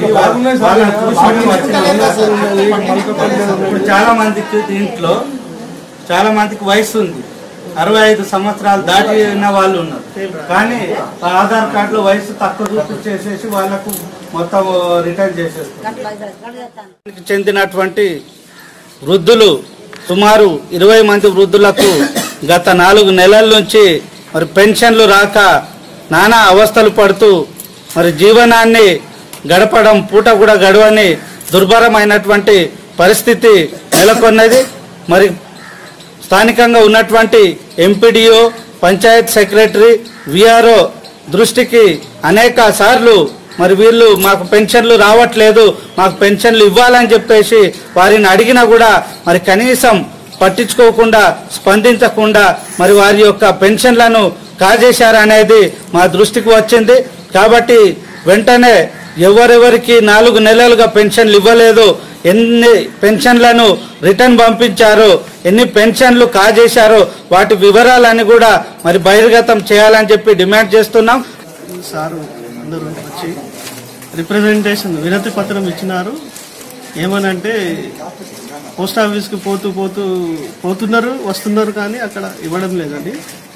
K: చాలా మందికి దీంట్లో చాలా మందికి వయసు ఉంది 65 సంవత్సరాలు దాటిన వాళ్ళు ఉన్నారు కానీ ఆధార్ కార్డులో వయసు తక్కువ చూపించేసేసి వాళ్ళకు మొత్తం రిటర్న్ చేసేస్తారు చెందినటువంటి వృద్ధులు సుమారు 20 మంది వృద్ధులకు గత 4 నెలల నుంచి మరి పెన్షన్లు రాక నానా అవస్థలు పడుతూ మరి జీవనాన్ని గడపడం పూట కూడా గడవని దుర్భరమైనటువంటి పరిస్థితి నెలకొన్నది. మరి స్థానికంగా ఉన్నటువంటి ఎంపీడీఓ పంచాయత్ సెక్రటరీ విఆర్ఓ దృష్టికి అనేక సార్లు మరి వీళ్ళు మాకు పెన్షన్లు రావట్లేదు మాకు పెన్షన్లు ఇవ్వాలని చెప్పేసి వారిని అడిగినా కూడా మరి కనీసం పట్టించుకోకుండా స్పందించకుండా మరి వారి యొక్క పెన్షన్లను కాజేశారనేది మా దృష్టికి వచ్చింది. కాబట్టి వెంటనే ఎవరెవరికి 4 నెలలుగా పెన్షన్లు ఇవ్వలేదు, ఎన్ని పెన్షన్లను రిటర్న్ పంపించారో, ఎన్ని పెన్షన్లు కాజేశారో వాటి వివరాలన్నీ కూడా మరి బహిర్గతం చేయాలని చెప్పి డిమాండ్ చేస్తున్నాం.
L: సారు అందరూ వచ్చి రిప్రజెంటేషన్ వినతి పత్రం ఇచ్చినారు. ఏమనంటే పోస్ట్ ఆఫీస్కి పోతున్నారు వస్తున్నారు కానీ అక్కడ ఇవ్వడం లేదండి.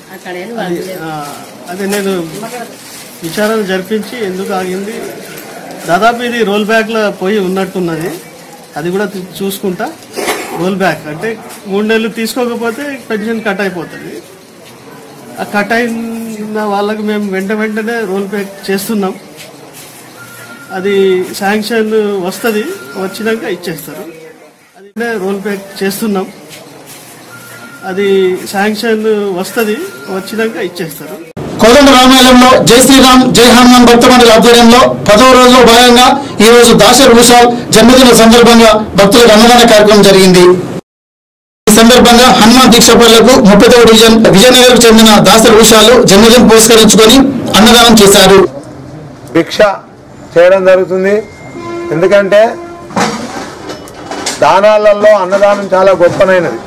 L: అదే నేను విచారణ జరిపించి ఎందుకు ఆగింది, దాదాపు ఇది రోల్ బ్యాక్లో పోయి ఉన్నట్టున్నది, అది కూడా చూసుకుంటా. రోల్ బ్యాక్ అంటే 3 నెలలు తీసుకోకపోతే పెన్షన్ కట్ అయిపోతుంది. ఆ కట్ అయిన వాళ్ళకి మేము వెంటనే రోల్ బ్యాక్ చేస్తున్నాం. అది శాంక్షన్ వస్తుంది, వచ్చినాక ఇచ్చేస్తారు. అది రోల్ బ్యాక్ చేస్తున్నాం. అది శాంక్షన్ వస్తుంది, వచ్చినాక ఇచ్చేస్తారు.
A: కోదండ రామాలయంలో జై శ్రీరామ్ జై హనుమాన్ భక్త మండలి ఆధ్వర్యంలో 10వ రోజులో భాగంగా ఈ రోజు దాసర్ భూషాల్ జన్మదిన సందర్భంగా భక్తులకు అన్నదాన కార్యక్రమం జరిగింది. ఈ సందర్భంగా హనుమాన్ దీక్షపరులకు 30వ డివిజన్ విజయనగర్కు చెందిన దాసర్ భూషాలు జన్మదినం పురస్కరించుకొని అన్నదానం చేశారు.
F: భిక్ష చేయడం జరుగుతుంది. ఎందుకంటే దానాలలో అన్నదానం చాలా గొప్పనైనది.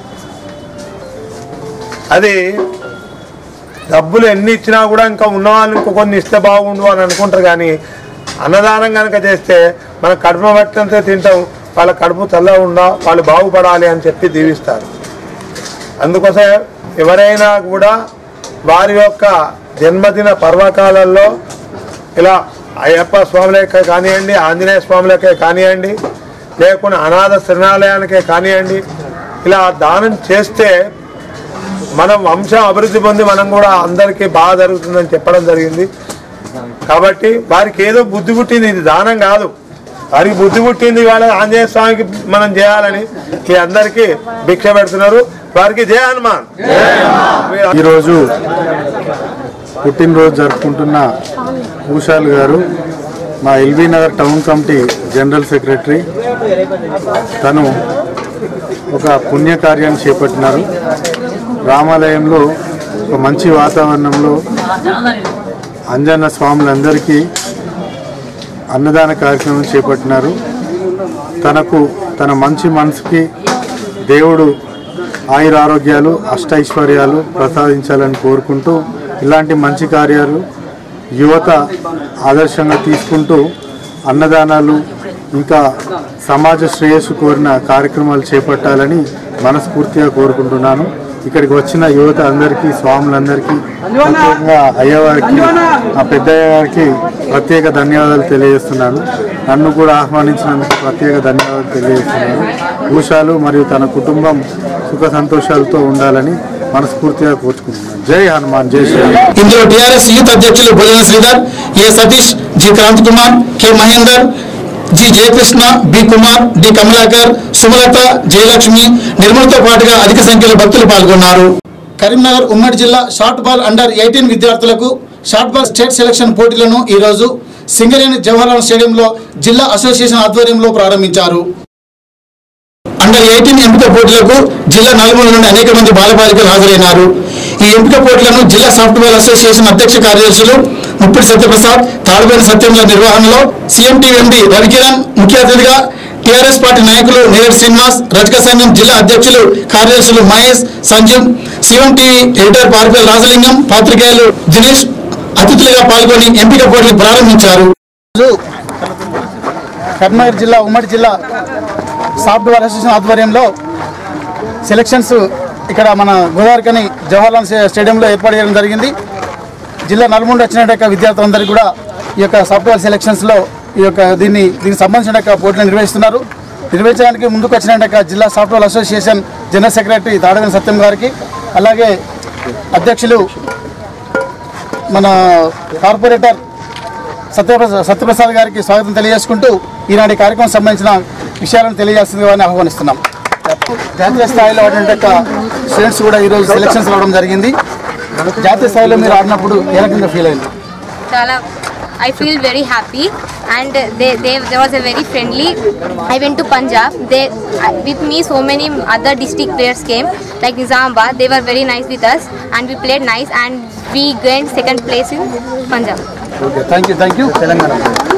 F: అది డబ్బులు ఎన్ని ఇచ్చినా కూడా ఇంకా ఉన్నవాళ్ళు ఇంకొన్ని ఇస్తే బాగుండు అని అనుకుంటారు. కానీ అన్నదానం కనుక చేస్తే మన కడుపు పట్టినంతే తింటాం, వాళ్ళ కడుపు చల్ల ఉండా వాళ్ళు బాగుపడాలి అని చెప్పి దీవిస్తారు. అందుకోసం ఎవరైనా కూడా వారి యొక్క జన్మదిన పర్వకాలలో ఇలా అయ్యప్ప స్వాములకే కానివ్వండి, ఆంజనేయ స్వాములకే కానివ్వండి, లేకుండా అనాథ శరణాలయానికే కానివ్వండి, ఇలా దానం చేస్తే మనం వంశం అభివృద్ధి పొంది మనం కూడా అందరికీ బాగా జరుగుతుందని చెప్పడం జరిగింది. కాబట్టి వారికి ఏదో బుద్ధి పుట్టింది, ఇది దానం కాదు, వారికి బుద్ధి పుట్టింది వాళ్ళ ఆంజనేయ స్వామికి మనం చేయాలని మీ అందరికీ భిక్ష పెడుతున్నారు. వారికి జయ హనుమాన్. ఈరోజు పుట్టినరోజు జరుపుకుంటున్న భూషాల్ గారు మా LB Nagar town committee general secretary. తను ఒక పుణ్యకార్యాన్ని చేపట్టినారు. రామాలయంలో ఒక మంచి వాతావరణంలో అంజన్న స్వాములందరికీ అన్నదాన కార్యక్రమం చేపట్టినారు. తన మంచి మనసుకి దేవుడు ఆయురారోగ్యాలు అష్టైశ్వర్యాలు ప్రసాదించాలని కోరుకుంటూ ఇలాంటి మంచి కార్యాలు యువత ఆదర్శంగా తీసుకుంటూ అన్నదానాలు ఇంకా సమాజ శ్రేయస్సు కోరిన కార్యక్రమాలు చేపట్టాలని మనస్ఫూర్తిగా కోరుకుంటున్నాను. ఇక్కడికి వచ్చిన యువత అందరికీ, స్వాములందరికీ, ప్రత్యేకంగా అయ్యవారికి, ఆ పెద్దయ్య గారికి ప్రత్యేక ధన్యవాదాలు తెలియజేస్తున్నాను. నన్ను కూడా ఆహ్వానించినందుకు ప్రత్యేక ధన్యవాదాలు తెలియజేస్తున్నాను. భూషాలు మరియు తన కుటుంబం సుఖ సంతోషాలతో ఉండాలని మనస్ఫూర్తిగా కోరుకుంటున్నాను. జై హనుమాన్, జై శ్రీరామ్.
A: ఇందులో టీఆర్ఎస్ యూత్ అధ్యక్షులు Bhojana Sridhar, A Satish, G Kranthi Kumar, K Mahender, G Jayakrishna, B Kumar, D Kamalakar, Sumalatha, Jayalakshmi, నిర్మల్తో పాటుగా అధిక సంఖ్యలో భక్తులు పాల్గొన్నారు. కరీంనగర్ ఉమ్మడి జిల్లా షార్ట్ బాల్ అండర్ 18 విద్యార్థులకు షార్ట్ బాల్ స్టేట్ సెలక్షన్ పోటీలను ఈరోజు సింగరేణి జవహర్లాల్ స్టేడియంలో జిల్లా అసోసియేషన్ ఆధ్వర్యంలో ప్రారంభించారు. అండర్ 18 ఎంపిక పోటీలకు జిల్లా నలుమూల నుండి అనేక మంది బాలబాలికలు హాజరైనారు. ఈ ఎంపిక పోటీలను జిల్లా సాఫ్ట్బాల్ అసోసియేషన్ అధ్యక్ష కార్యదర్శులు ముప్పిడి సత్యప్రసాద్, తాడుబేలి సత్యంల నిర్వహణలో సీఎం టీవీ ఎండీ రవికిరణ్ ముఖ్య అతిథిగా టీఆర్ఎస్ పార్టీ నాయకులు నేరేడు శ్రీనివాస్, రజక సంఘం జిల్లా అధ్యక్షులు కార్యదర్శులు Mahesh, Sanjeev, CM TV editor Parpela Rajalingam, పాత్రికేయులు దినేష్ అతిథులుగా పాల్గొని ఎంపిక పోటీలు ప్రారంభించారు. కరీంనగర్ జిల్లా ఉమ్మడి జిల్లా సాఫ్ట్వేర్ అసోసియేషన్ ఆధ్వర్యంలో సెలక్షన్స్ ఇక్కడ మన గోదావరికని జవహర్లాల్ స్టేడియంలో ఏర్పాటు చేయడం జరిగింది. జిల్లా నలుమూడు వచ్చిన విద్యార్థులందరికీ కూడా ఈ యొక్క సాఫ్ట్వేర్ సెలక్షన్స్లో ఈ యొక్క దీనికి సంబంధించిన పోటీలు నిర్వహిస్తున్నారు. నిర్వహించడానికి ముందుకు వచ్చిన జిల్లా software association general secretary Tadaveni Satyam గారికి, అలాగే అధ్యక్షులు మన కార్పొరేటర్ సత్యప్రసాద్ గారికి స్వాగతం తెలియజేసుకుంటూ ఈనాటి కార్యక్రమం సంబంధించిన విషయాలను తెలియజేస్తుందిగా ఆహ్వానిస్తున్నాం. జాతీయ స్థాయిలో ఆడిన స్టూడెంట్స్ కూడా ఈరోజు సెలక్షన్స్ రావడం జరిగింది. జాతీయ స్థాయిలో మీరు ఆడినప్పుడు ఏ రకంగా ఫీల్ అయింది?
M: చాలా I feel very happy and they was a very friendly. I went to Punjab. With me so many other district players came like Nizamabad. They were very nice with us and we played nice and we gained second place in Punjab.
A: Okay, thank you. Telangana.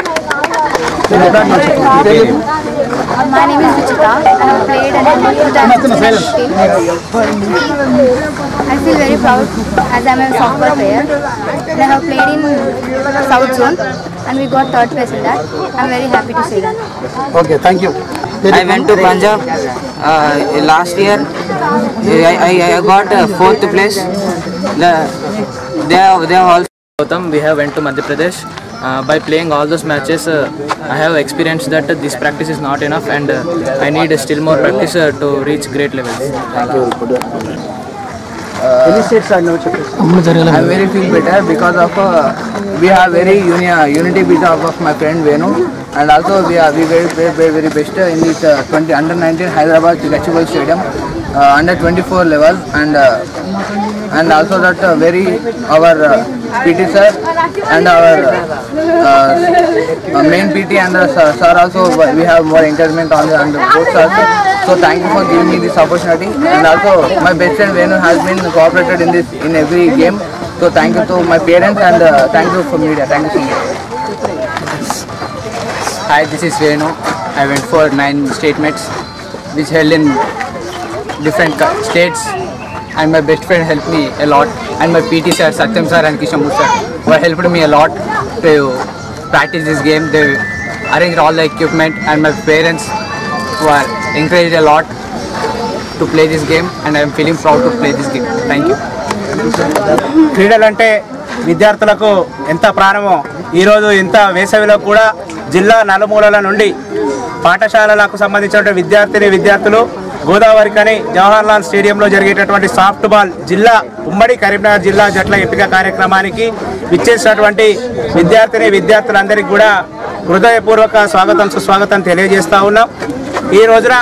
N: My name is Vichita. I have played and I feel very proud as I am a softball player. And I have played in South Zone and we got third place in that. I am very happy to say that.
A: Okay, thank you.
O: I went to Punjab last year. I got fourth place. They are also.
P: We have went to Madhya Pradesh. By playing all those matches, I have experienced that this practice is not enough and I need still more practice to reach great levels.
O: I very feel better because of we have very unity because of my friend Venu, and also we very best in this under 19 Hyderabad Gachibowli Stadium under 24 level and also that our PT sir and our main PT and sir also we have more encouragement on both sides. So thank you for giving me this opportunity, and also my best friend Venu has been cooperated in every game. So thank you to my parents and thank you for media. Thank you so much.
P: Hi, this is Venu. I went for 9 state meets which held in different states, and my best friend helped me a lot, and my PT sir Satyam sir and Kishan sir were helped me a lot to practice this game. They arranged all the equipment and my parents were encouraged a lot to play this game, and I am feeling proud to play this game. Thank you.
Q: క్రీడలంటే విద్యార్థులకు ఎంత ప్రాణమో ఈరోజు ఇంత వేసవిలో కూడా జిల్లా నలుమూలల నుండి పాఠశాలలకు సంబంధించిన విద్యార్థులు గోదావరికని జవహర్లాల్ స్టేడియంలో జరిగేటటువంటి సాఫ్ట్ బాల్ జిల్లా ఉమ్మడి కరీంనగర్ జిల్లా జట్ల ఎంపిక కార్యక్రమానికి విచ్చేసినటువంటి విద్యార్థులందరికీ కూడా హృదయపూర్వక సుస్వాగతం తెలియజేస్తూ ఉన్నాం. ఈ రోజున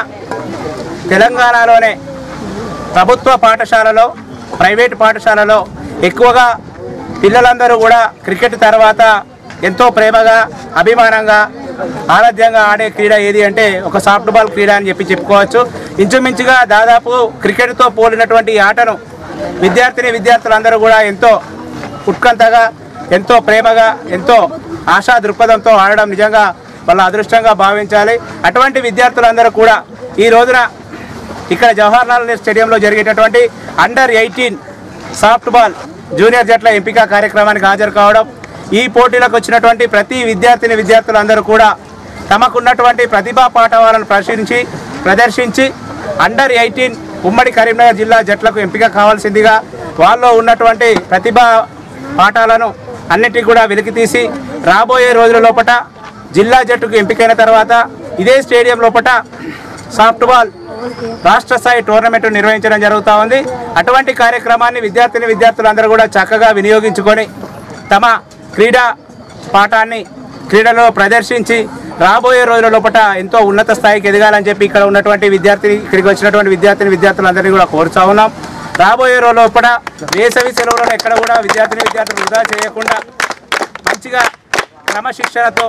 Q: తెలంగాణలోనే ప్రభుత్వ పాఠశాలలో ప్రైవేటు పాఠశాలలో ఎక్కువగా పిల్లలందరూ కూడా క్రికెట్ తర్వాత ఎంతో ప్రేమగా అభిమానంగా ఆరాధ్యంగా ఆడే క్రీడ ఏది అంటే ఒక సాఫ్ట్ బాల్ క్రీడ అని చెప్పుకోవచ్చు. ఇంచుమించుగా దాదాపు క్రికెట్తో పోలినటువంటి ఈ ఆటను విద్యార్థులందరూ కూడా ఎంతో ఉత్కంఠగా ఎంతో ప్రేమగా ఎంతో ఆశా దృక్పథంతో ఆడడం నిజంగా వాళ్ళ అదృష్టంగా భావించాలి. అటువంటి విద్యార్థులందరూ కూడా ఈ రోజున ఇక్కడ జవహర్లాల్ స్టేడియంలో జరిగేటటువంటి అండర్ 18 సాఫ్ట్ బాల్ జూనియర్ జట్ల ఎంపిక కార్యక్రమానికి హాజరు కావడం, ఈ పోటీలకు వచ్చినటువంటి ప్రతి విద్యార్థులందరూ కూడా తమకున్నటువంటి ప్రతిభా పాఠవాలను ప్రదర్శించి అండర్ 18 ఉమ్మడి కరీంనగర్ జిల్లా జట్లకు ఎంపిక కావాల్సిందిగా వాళ్ళలో ఉన్నటువంటి ప్రతిభా పాఠాలను అన్నిటికీ కూడా వెలికితీసి రాబోయే రోజుల లోపల జిల్లా జట్టుకు ఎంపికైన తర్వాత ఇదే స్టేడియం లోపల సాఫ్ట్ బాల్ రాష్ట్ర స్థాయి టోర్నమెంట్ నిర్వహించడం జరుగుతూ ఉంది. అటువంటి కార్యక్రమాన్ని విద్యార్థులందరూ కూడా చక్కగా వినియోగించుకొని తమ క్రీడా పాఠాన్ని క్రీడలో ప్రదర్శించి రాబోయే రోజుల లోపల ఎంతో ఉన్నత స్థాయికి ఎదగాలని చెప్పి ఇక్కడికి వచ్చినటువంటి విద్యార్థులందరినీ కూడా కోరుతా ఉన్నాం. రాబోయే రోజుల లోపల వేసవి సెలవులను ఎక్కడ కూడా విద్యార్థులు వృధా చేయకుండా మంచిగా క్రమశిక్షణతో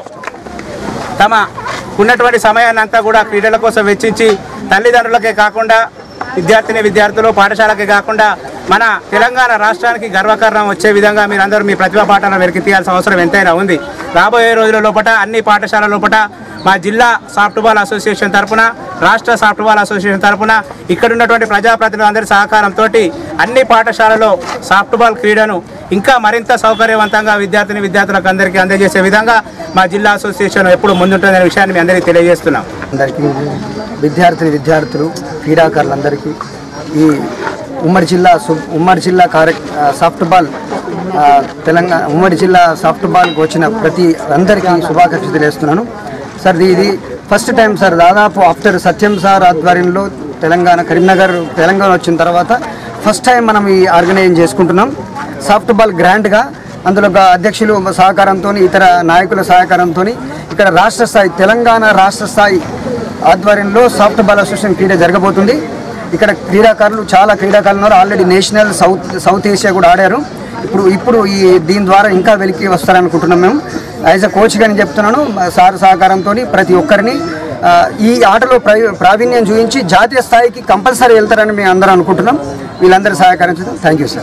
Q: తమ ఉన్నటువంటి సమయాన్ని అంతా కూడా క్రీడల కోసం వెచ్చించి తల్లిదండ్రులకే కాకుండా విద్యార్థులు పాఠశాలకి కాకుండా మన తెలంగాణ రాష్ట్రానికి గర్వకారణం వచ్చే విధంగా మీరందరూ మీ ప్రతిభా పాఠాలను వెలికి తీయాల్సిన అవసరం ఎంతైనా ఉంది. రాబోయే రోజుల లోపల అన్ని పాఠశాలల లోపల మా జిల్లా సాఫ్ట్బాల్ అసోసియేషన్ తరఫున, రాష్ట్ర సాఫ్ట్బాల్ అసోసియేషన్ తరఫున ఇక్కడ ఉన్నటువంటి ప్రజాప్రతినిధులందరి సహకారంతో అన్ని పాఠశాలలో సాఫ్ట్బాల్ క్రీడను ఇంకా మరింత సౌకర్యవంతంగా విద్యార్థులకు అందరికీ అందజేసే విధంగా మా జిల్లా అసోసియేషన్ ఎప్పుడు ముందుంటుందనే విషయాన్ని మీ అందరికీ తెలియజేస్తున్నాం.
R: అందరికీ విద్యార్థులు క్రీడాకారులందరికీ ఈ ఉమ్మడి జిల్లా సాఫ్ట్బాల్ తెలంగాణ ఉమ్మడి జిల్లా సాఫ్ట్బాల్కి వచ్చిన ప్రతి అందరికీ శుభాకాంక్షలు తెలియజేస్తున్నాను. సార్ ఇది ఫస్ట్ టైం సార్, దాదాపు ఆఫ్టర్ సత్యం సార్ ఆధ్వర్యంలో తెలంగాణ వచ్చిన తర్వాత ఫస్ట్ టైం మనం ఈ ఆర్గనైజ్ చేసుకుంటున్నాం సాఫ్ట్బాల్ గ్రాండ్గా. అందులో అధ్యక్షులు సహకారంతో, ఇతర నాయకుల సహకారంతో ఇక్కడ రాష్ట్ర స్థాయి తెలంగాణ రాష్ట్ర స్థాయి ఆధ్వర్యంలో సాఫ్ట్బాల్ అసోసియేషన్ క్రీడ జరగబోతుంది. ఇక్కడ చాలా క్రీడాకారులు ఉన్నారు. ఆల్రెడీ నేషనల్ సౌత్ ఏషియా కూడా ఆడారు. ఇప్పుడు దీని ద్వారా ఇంకా వెలికి వస్తారనుకుంటున్నాం. మేము యాజ్ అ కోచ్గా నేను చెప్తున్నాను, సార్ సహకారంతో ప్రతి ఒక్కరిని ఈ ఆటలో ప్రావీణ్యం చూపించి జాతీయ స్థాయికి కంపల్సరీ వెళ్తారని మేము అందరం అనుకుంటున్నాం. వీళ్ళందరూ సహకరించడం. Thank you sir.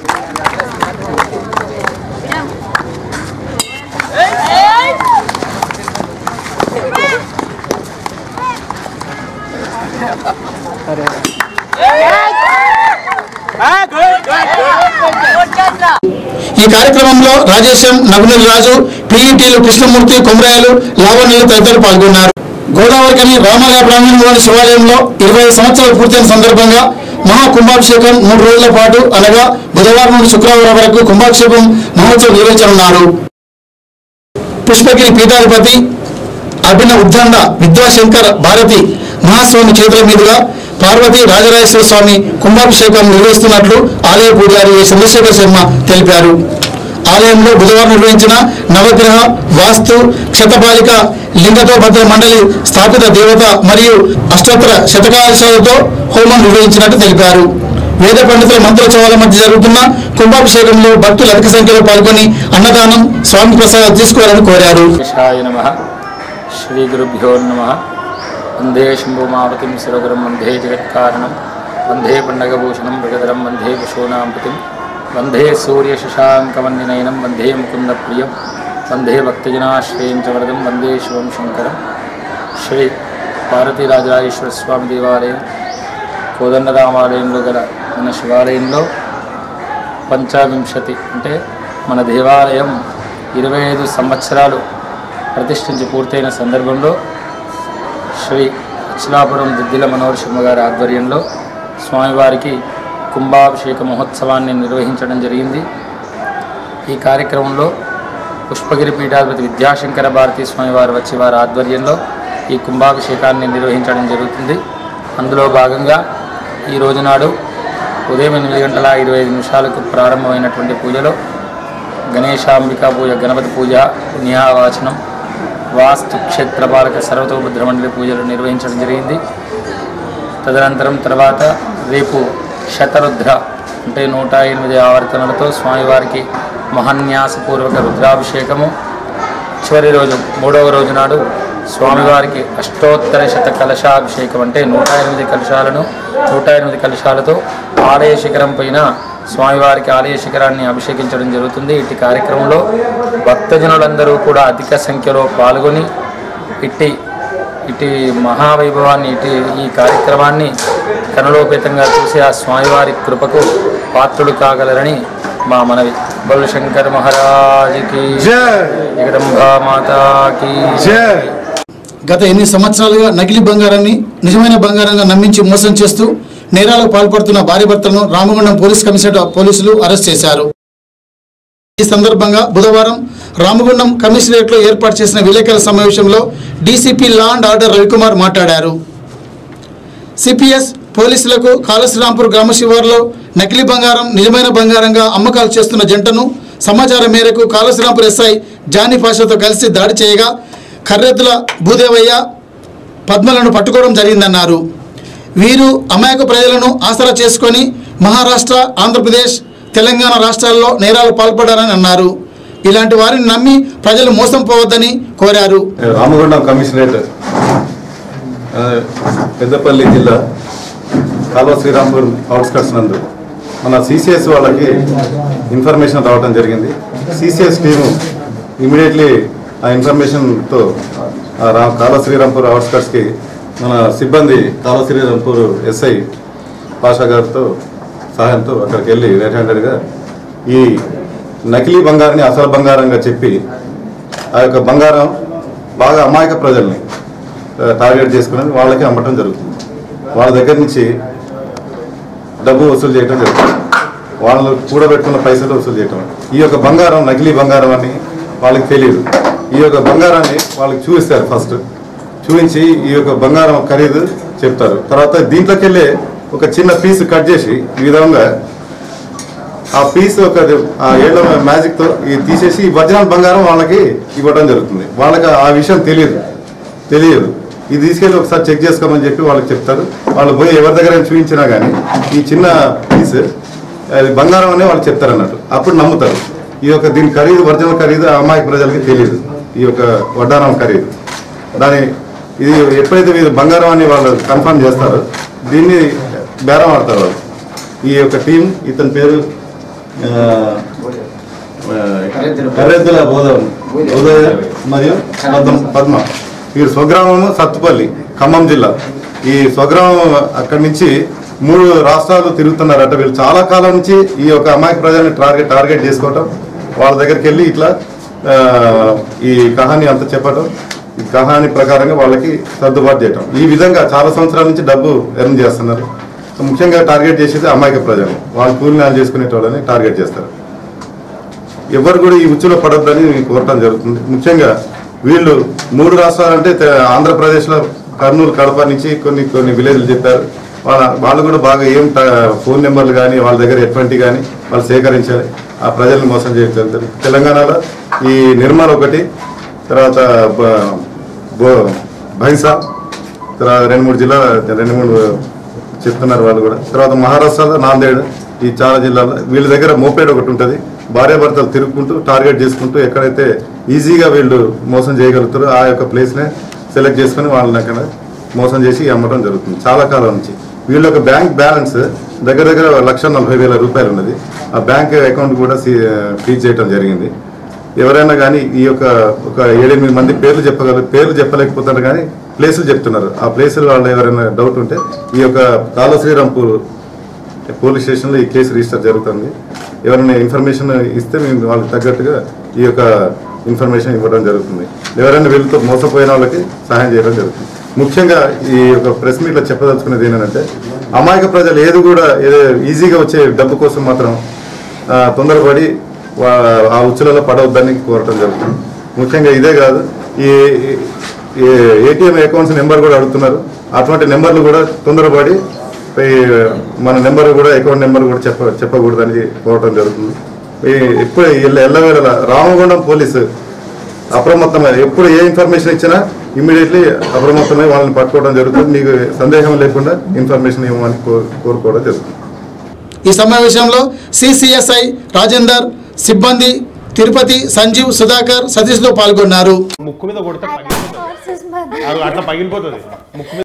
A: ఈ కార్యక్రమంలో రాజేశం, నవనీల్ రాజు, పీఈటీలు కృష్ణమూర్తి, కొమరాయలు, లావణ్యులు తదితరులు పాల్గొన్నారు. గోదావరికని రామాలయ ప్రాంగణంలోని శివాలయంలో 25 సంవత్సరాలు పూర్తయిన సందర్భంగా మహాకుంభాభిషేకం 3 రోజుల పాటు అనగా బుధవారం నుండి శుక్రవారం వరకు కుంభాభిషేకం మహోత్సవం నిర్వహించనున్నారు. పుష్పగిరి పీఠాధిపతి అభిన ఉద్దండ విద్వాశంకర్ భారతి మహాస్వామి చేతుల మీదుగా పార్వతీ రాజరాజేశ్వర స్వామి కుంభాభిషేకం నిర్వహిస్తున్నట్లు ఆలయ పూజారి చంద్రశేఖర్ శర్మ తెలిపారు. ఆలయంలో బుధవారం నిర్వహించిన నవగ్రహ వాస్తు క్షతపాలిక లింగతోభద్ర మండలి స్థాపిత దేవత మరియు అష్టోత్తర శతకాశాలతో హోమం నిర్వహించినట్టు తెలిపారు. వేద పండితుల మంత్రోత్సవాల మధ్య జరుగుతున్న కుంభాభిషేకంలో భక్తులు అధిక సంఖ్యలో పాల్గొని అన్నదానం, స్వామి ప్రసాదం తీసుకోవాలని కోరారు.
S: శ్రీ గురుభ్యో నమః. వందే శంభుమావతిం శిరగురం వందే జగత్కారణం వందే పండగభూషణం మృగధరం వందే పశూనాంపతిం వందే సూర్యశశాంకవన్యనయనం వందే ముకుందప్రియం వందే భక్తజనాశ్రయం చ వరదం వందే శివం శంకరం. శ్రీ పార్వతీ రాజరాజేశ్వర స్వామి దేవాలయం కోదండరామాలయంలో గల మన శివాలయంలో 25 అంటే మన దేవాలయం 25 సంవత్సరాలు ప్రతిష్ఠించి పూర్తయిన సందర్భంలో శ్రీ అచ్చలాపురం దిద్దిల మనోహర్ శర్మ గారి ఆధ్వర్యంలో స్వామివారికి కుంభాభిషేక మహోత్సవాన్ని నిర్వహించడం జరిగింది. ఈ కార్యక్రమంలో పుష్పగిరి పీఠాధిపతి విద్యాశంకర భారతీ స్వామివారు వచ్చి వారి ఆధ్వర్యంలో ఈ కుంభాభిషేకాన్ని నిర్వహించడం జరుగుతుంది. అందులో భాగంగా ఈ రోజునాడు ఉదయం 8:25 ప్రారంభమైనటువంటి పూజలో గణేశాంబికా పూజ, గణపతి పూజ, పుణ్యావాచనం, వాస్తు క్షేత్రపాలక సర్వతోభద్ర మండలి పూజలు నిర్వహించడం జరిగింది. తదనంతరం తర్వాత రేపు శతరుద్ర అంటే 108 ఆవర్తనలతో స్వామివారికి మహాన్యాసపూర్వక రుద్రాభిషేకము, చివరి రోజు 3వ రోజు నాడు స్వామివారికి అష్టోత్తర శత కలశాభిషేకం అంటే 108 కలశాలతో ఆలయ శిఖరం పైన స్వామివారికి ఆలయ శిఖరాన్ని అభిషేకించడం జరుగుతుంది. ఇటు కార్యక్రమంలో భక్తజనులందరూ కూడా అధిక సంఖ్యలో పాల్గొని ఇటు మహావైభవాన్ని ఈ కార్యక్రమాన్ని కనులోపేతంగా చూసి ఆ స్వామివారి కృపకు పాత్రులు కాగలరని మా మనవి. బోలో శంకర్ మహారాజ్కి జగదంబా మాతాకి జై.
A: గత ఎన్ని సంవత్సరాలుగా నకిలీ బంగారాన్ని నిజమైన బంగారంగా నమ్మించి మోసం చేస్తూ నేరాలకు పాల్పడుతున్న భార్య భర్తలను రామగుండం పోలీస్ కమిషనరేట్ పోలీసులు అరెస్ట్ చేశారు. ఈ సందర్భంగా బుధవారం రామగుండం కమిషనరేట్లో ఏర్పాటు చేసిన విలేకరుల సమావేశంలో DCP law and order Ravikumar మాట్లాడారు. సిపిఎస్ పోలీసులకు కాళశ్రీరాంపూర్ గ్రామ శివారులో నకిలీ బంగారం నిజమైన బంగారంగా అమ్మకాలు చేస్తున్న జంటను సమాచారం మేరకు కాళశ్రీరాంపూర్ ఎస్ఐ జానీ పాషాతో కలిసి దాడి చేయగా కర్రెద్దుల భూదేవయ్య, పద్మలను పట్టుకోవడం జరిగిందన్నారు. వీరు అమాయక ప్రజలను ఆసరా చేసుకొని మహారాష్ట్ర, ఆంధ్రప్రదేశ్, తెలంగాణ రాష్ట్రాల్లో నేరాలు పాల్పడారని అన్నారు. ఇలాంటి వారిని నమ్మి ప్రజలు మోసం పోవద్దని కోరారు.
T: రామగుండం కమిషనరేట్ పెద్దపల్లి జిల్లా కాలువ శ్రీరాంపూర్ అవుట్స్కట్స్ నందు మన సిసిఎస్ వాళ్ళకి ఇన్ఫర్మేషన్ రావడం జరిగింది. సిసిఎస్ టీము ఇమీడియట్లీ ఆ ఇన్ఫర్మేషన్తో కాలువ శ్రీరాంపూర్ అవుట్స్కట్స్కి మన సిబ్బంది కాలువ శ్రీరాంపూర్ ఎస్ఐ పాషా గారితో సహాయంతో అక్కడికి వెళ్ళి రెడ్ హ్యాండెడ్గా ఈ నకిలీ బంగారాన్ని అసలు బంగారంగా చెప్పి ఆ యొక్క బంగారం బాగా అమాయక ప్రజల్ని టార్గెట్ చేసుకుని వాళ్ళకి అమ్మటం జరుగుతుంది. వాళ్ళ దగ్గర నుంచి డబ్బు వసూలు చేయడం జరుగుతుంది. వాళ్ళు కూడబెట్టుకున్న పైసలు వసూలు చేయటం. ఈ యొక్క బంగారం నకిలీ బంగారం అని వాళ్ళకి తెలియదు. ఈ యొక్క బంగారాన్ని వాళ్ళకి చూపిస్తారు. ఫస్ట్ చూపించి ఈ యొక్క బంగారం ఖరీదు చెప్తారు. తర్వాత దీంట్లోకి వెళ్ళి ఒక చిన్న పీస్ కట్ చేసి ఈ విధంగా ఆ పీస్ ఒక ఏళ్ళ మ్యాజిక్తో తీసేసి ఈ ఒరిజినల్ బంగారం వాళ్ళకి ఇవ్వడం జరుగుతుంది. వాళ్ళకి ఆ విషయం తెలియదు. ఇది తీసుకెళ్ళి ఒకసారి చెక్ చేసుకోమని చెప్పి వాళ్ళకి చెప్తారు. వాళ్ళు పోయి ఎవరి దగ్గర చూపించినా కానీ ఈ చిన్న పీస్ అది బంగారం అనే వాళ్ళు చెప్తారు అన్నట్టు. అప్పుడు నమ్ముతారు. ఈ యొక్క దీని ఖరీదు ఒరిజినల్ ఖరీదు అమాయక ప్రజలకి తెలియదు. ఈ యొక్క వడ్డానం ఖరీదు ఇది ఎప్పుడైతే వీళ్ళు బంగారం అని వాళ్ళు కన్ఫర్మ్ చేస్తారో దీన్ని బేరం ఆడతారు వాళ్ళు. ఈ యొక్క టీం ఇతని పేరు కర్రెద్దుల బోధయ మరియు పద్మ. వీరు స్వగ్రామము సత్తుపల్లి, ఖమ్మం జిల్లా. ఈ స్వగ్రామం అక్కడి నుంచి 3 రాష్ట్రాలు తిరుగుతున్నారట. వీళ్ళు చాలా కాలం నుంచి ఈ యొక్క అమాయక ప్రజల్ని టార్గెట్ చేసుకోవటం, వాళ్ళ దగ్గరికి వెళ్ళి ఇట్లా ఈ కహానీ అంతా చెప్పటం, ఈ కహానీ ప్రకారంగా వాళ్ళకి సర్దుబాటు చేయటం. ఈ విధంగా చాలా సంవత్సరాల నుంచి డబ్బు ఎర్న్ చేస్తున్నారు. ముఖ్యంగా టార్గెట్ చేసేది అమాయక ప్రజలు. వాళ్ళు కూలినాలు చేసుకునేటోళ్ళని టార్గెట్ చేస్తారు. ఎవరు కూడా ఈ ఉచ్చులో పడొద్దని కోరటం జరుగుతుంది. ముఖ్యంగా వీళ్ళు 3 రాష్ట్రాలంటే ఆంధ్రప్రదేశ్లో కర్నూలు, కడప నుంచి కొన్ని విలేజ్లు చెప్పారు. వాళ్ళు కూడా బాగా ఏం ఫోన్ నెంబర్లు కానీ వాళ్ళ దగ్గర ఎటువంటి కానీ వాళ్ళు సేకరించాలి. ఆ ప్రజలను మోసం చేయగలుగుతారు. తెలంగాణలో ఈ నిర్మల్ ఒకటి, తర్వాత బైన్సా, తర్వాత 2-3 జిల్లాలు 2-3 చెప్తున్నారు వాళ్ళు కూడా. తర్వాత మహారాష్ట్రలో నాందేడ్, ఈ చాలా జిల్లాలో వీళ్ళ దగ్గర మోపేడ్ ఒకటి ఉంటుంది. భార్యాభర్తలు తిరుగుకుంటూ టార్గెట్ చేసుకుంటూ ఎక్కడైతే ఈజీగా వీళ్ళు మోసం చేయగలుగుతారో ఆ యొక్క ప్లేస్నే సెలెక్ట్ చేసుకుని వాళ్ళని అక్కడ మోసం చేసి అమ్మడం జరుగుతుంది చాలా కాలం నుంచి. వీళ్ళ యొక్క బ్యాంక్ బ్యాలెన్స్ దగ్గర 1,40,000 రూపాయలు ఉన్నది. ఆ బ్యాంక్ అకౌంట్ కూడా ఫ్రీజ్ చేయడం జరిగింది. ఎవరైనా కానీ ఈ యొక్క ఒక 7-8 మంది పేర్లు చెప్పలేకపోతున్నారు కానీ ప్లేసులు చెప్తున్నారు. ఆ ప్లేసులు వాళ్ళు ఎవరైనా డౌట్ ఉంటే ఈ యొక్క కాలువ శ్రీరాంపూర్ పోలీస్ స్టేషన్లో ఈ కేసు రిజిస్టర్ జరుగుతుంది. ఎవరైనా ఇన్ఫర్మేషన్ ఇస్తే మేము వాళ్ళకి తగ్గట్టుగా ఈ యొక్క ఇన్ఫర్మేషన్ ఇవ్వడం జరుగుతుంది. ఎవరైనా వీళ్ళతో మోసపోయిన వాళ్ళకి సహాయం చేయడం జరుగుతుంది. ముఖ్యంగా ఈ యొక్క ప్రెస్ మీట్లో చెప్పదలుచుకునేది ఏంటంటే అమాయక ప్రజలు ఏదో ఈజీగా వచ్చే డబ్బు కోసం మాత్రం తొందరపడి ఆ ఉచ్చులలో పడవద్దని కోరటం జరుగుతుంది. ముఖ్యంగా ఇదే కాదు, ఈ ఏటీఎం అకౌంట్స్ నెంబర్ కూడా అడుగుతున్నారు. అటువంటి నెంబర్లు కూడా తొందరపడి మన నెంబర్ కూడా అకౌంట్ నెంబర్ కూడా చెప్పకూడదని కోరటం జరుగుతుంది. ఎప్పుడు ఎల్లవేళ రామగుండం పోలీసు అప్రమత్తమై ఎప్పుడు ఏ ఇన్ఫర్మేషన్ ఇచ్చినా ఇమ్మీడియట్లీ అప్రమత్తమై వాళ్ళని పట్టుకోవడం జరుగుతుంది. మీకు సందేహం లేకుండా ఇన్ఫర్మేషన్ ఇవ్వమని కోరుకోవడం జరుగుతుంది.
A: ఈ సమావేశంలో సిసిఎస్ఐ రాజేందర్, సిబ్బంది తిరుపతి, సంజీవ్, సుధాకర్, సతీష్తో పాల్గొన్నారు.
U: ముక్కు మీద కొడితే అట్లా పగిలిపోతుంది.